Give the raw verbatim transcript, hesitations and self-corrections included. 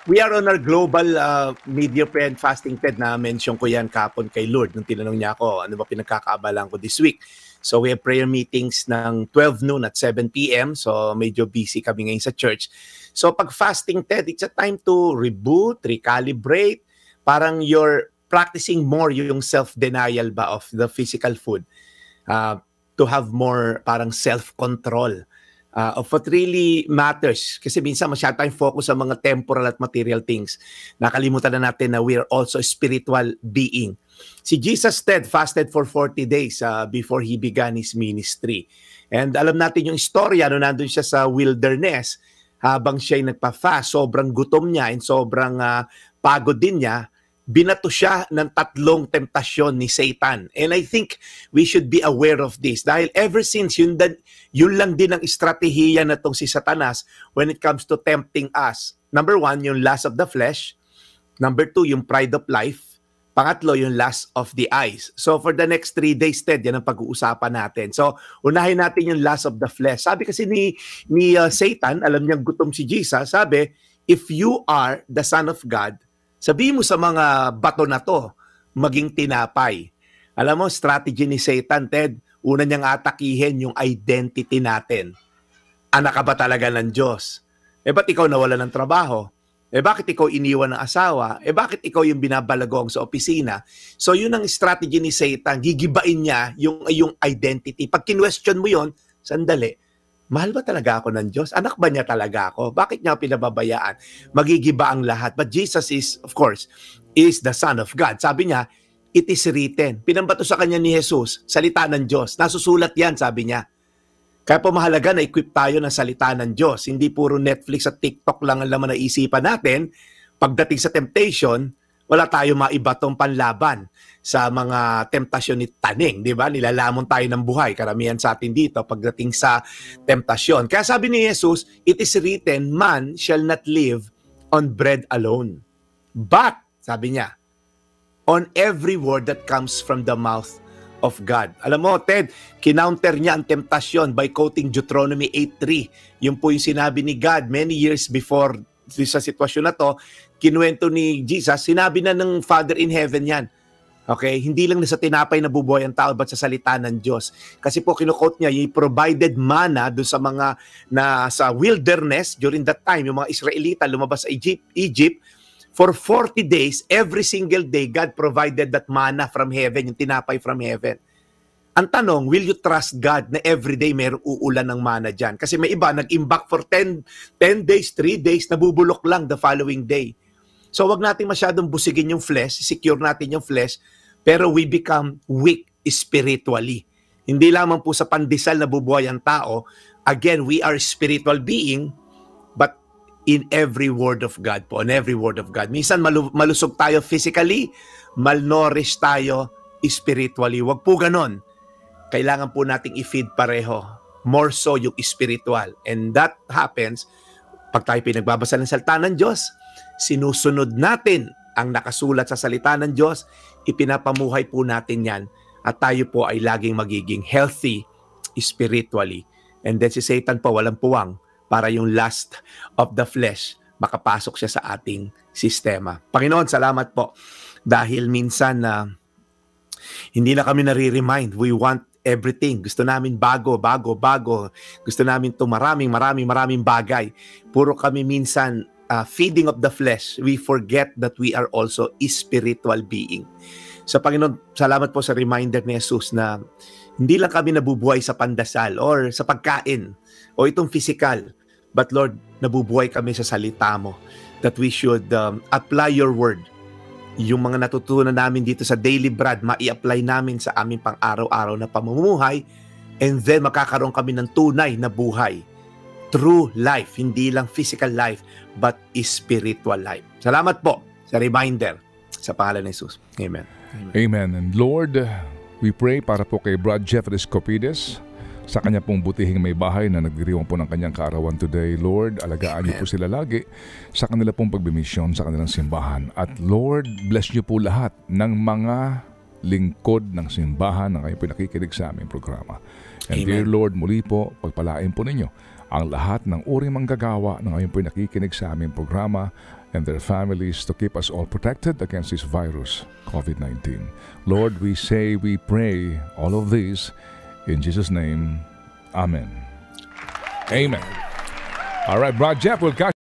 we are on our global uh, media prayer and fasting, Ted, na mention ko yan kapon kay Lord nung tinanong niya ako, ano ba pinagkakaabalan ko this week. So we have prayer meetings ng twelve noon at seven p.m. So medyo busy kami ngayon sa church. So pag fasting, Ted, it's a time to reboot, recalibrate. Parang you're practicing more yung self-denial ba of the physical food. Uh, to have more parang self-control. Uh, of what really matters. Kasi minsan masyado tayong focus sa mga temporal at material things. Nakalimutan na natin na we are also a spiritual being. Si Jesus, Ted, fasted for forty days uh, before he began his ministry. And alam natin yung istorya, no, nandun siya sa wilderness, habang siya'y nagpa-fast, sobrang gutom niya and sobrang uh, pagod din niya, binato siya ng tatlong temptasyon ni Satan. And I think we should be aware of this. Dahil ever since, yun, dan, yun lang din ang estratehiya na tong si Satanas when it comes to tempting us. Number one, yung lust of the flesh. Number two, yung pride of life. Pangatlo, yung lust of the eyes. So for the next three days, Ted, yan ang pag-uusapan natin. So unahin natin yung lust of the flesh. Sabi kasi ni, ni uh, Satan, alam niyang gutom si Jesus, sabi, if you are the Son of God, sabihin mo sa mga bato na to, maging tinapay. Alam mo, strategy ni Satan, Ted, una niyang atakihin yung identity natin. Anak ka ba talaga ng Diyos? Eh, ba't ikaw nawala ng trabaho? Eh, bakit ikaw iniwan ng asawa? Eh, bakit ikaw yung binabalagong sa opisina? So, yun ang strategy ni Satan. Gigibain niya yung, yung identity. Pag kinwestiyon mo yun, sandali, mahal ba talaga ako ng Diyos? Anak ba niya talaga ako? Bakit niya pinababayaan? Magigiba ang lahat. But Jesus is, of course, is the Son of God. Sabi niya, it is written. Pinambato sa kanya ni Jesus, salita ng Diyos. Nasusulat yan, sabi niya. Kaya po mahalaga na equip tayo ng salita ng Diyos. Hindi puro Netflix at TikTok lang ang laman na isipan natin. Pagdating sa temptation, wala tayo maibatong panlaban sa mga temptasyon ni Taning, di ba? Nilalamon tayo ng buhay, karamihan sa atin dito pagdating sa temptasyon. Kaya sabi ni Jesus, it is written, man shall not live on bread alone. But, sabi niya, on every word that comes from the mouth of God. Alam mo, Ted, kinounter niya ang temptasyon by quoting Deuteronomy eight three. Yun po yung sinabi ni God many years before sa sitwasyon na to, kinuwento ni Jesus, sinabi na ng Father in Heaven yan. Okay? Hindi lang na sa tinapay na bubuhay ang tao, but sa salita ng Diyos. Kasi po kinukote niya, yung provided manna doon sa mga na sa wilderness during that time, yung mga Israelita lumabas sa Egypt, Egypt, for forty days, every single day, God provided that manna from heaven, yung tinapay from heaven. Ang tanong, will you trust God na everyday mayroong uulan ng manna dyan? Kasi may iba, nag-imbak for ten days, three days, nabubulok lang the following day. So wag natin masyadong busigin yung flesh, secure natin yung flesh, pero we become weak spiritually. Hindi lamang po sa pandesal na bubuhay ang tao. Again, we are spiritual being, but in every word of God po, on every word of God. Minsan malu- malusog tayo physically, malnourished tayo spiritually. Wag po ganon. Kailangan po nating i-feed pareho. More so yung spiritual. And that happens pag tayo pinagbabasa ng salita ng Diyos, sinusunod natin ang nakasulat sa salita ng Diyos, ipinapamuhay po natin yan, at tayo po ay laging magiging healthy spiritually. And then si Satan po walang puwang para yung lust of the flesh makapasok siya sa ating sistema. Panginoon, salamat po dahil minsan na uh, hindi na kami nare-remind. We want everything. Gusto namin bago, bago, bago. Gusto namin itong maraming, maraming, maraming bagay. Puro kami minsan uh, feeding of the flesh. We forget that we are also a spiritual being. So Panginoon, salamat po sa reminder ni Jesus na hindi lang kami nabubuhay sa pandasal or sa pagkain o itong physical. But Lord, nabubuhay kami sa salita mo that we should um, apply your word. Yung mga natutunan namin dito sa Daily Bread, mai-apply namin sa aming pang-araw-araw na pamumuhay, and then makakaroon kami ng tunay na buhay. True life, hindi lang physical life, but spiritual life. Salamat po sa reminder sa pangalan ni Jesus. Amen. Amen. Amen. And Lord, we pray para po kay Brad Jeffrey Scopides, sa kanya pong butihing may bahay na nagdiriwang po ng kanyang kaarawan today. Lord, alagaan niyo po sila lagi sa kanila pong pagbimisyon sa kanilang simbahan. At Lord, bless niyo po lahat ng mga lingkod ng simbahan na ngayon po nakikinig sa aming programa. And Amen. Dear Lord, muli po, pagpalain po ninyo ang lahat ng uring manggagawa na ngayon po nakikinig sa aming programa. and their families to keep us all protected against this virus, COVID nineteen. Lord, we say, we pray all of these in Jesus' name. Amen. Amen. All right, Brad Jeff, we'll catch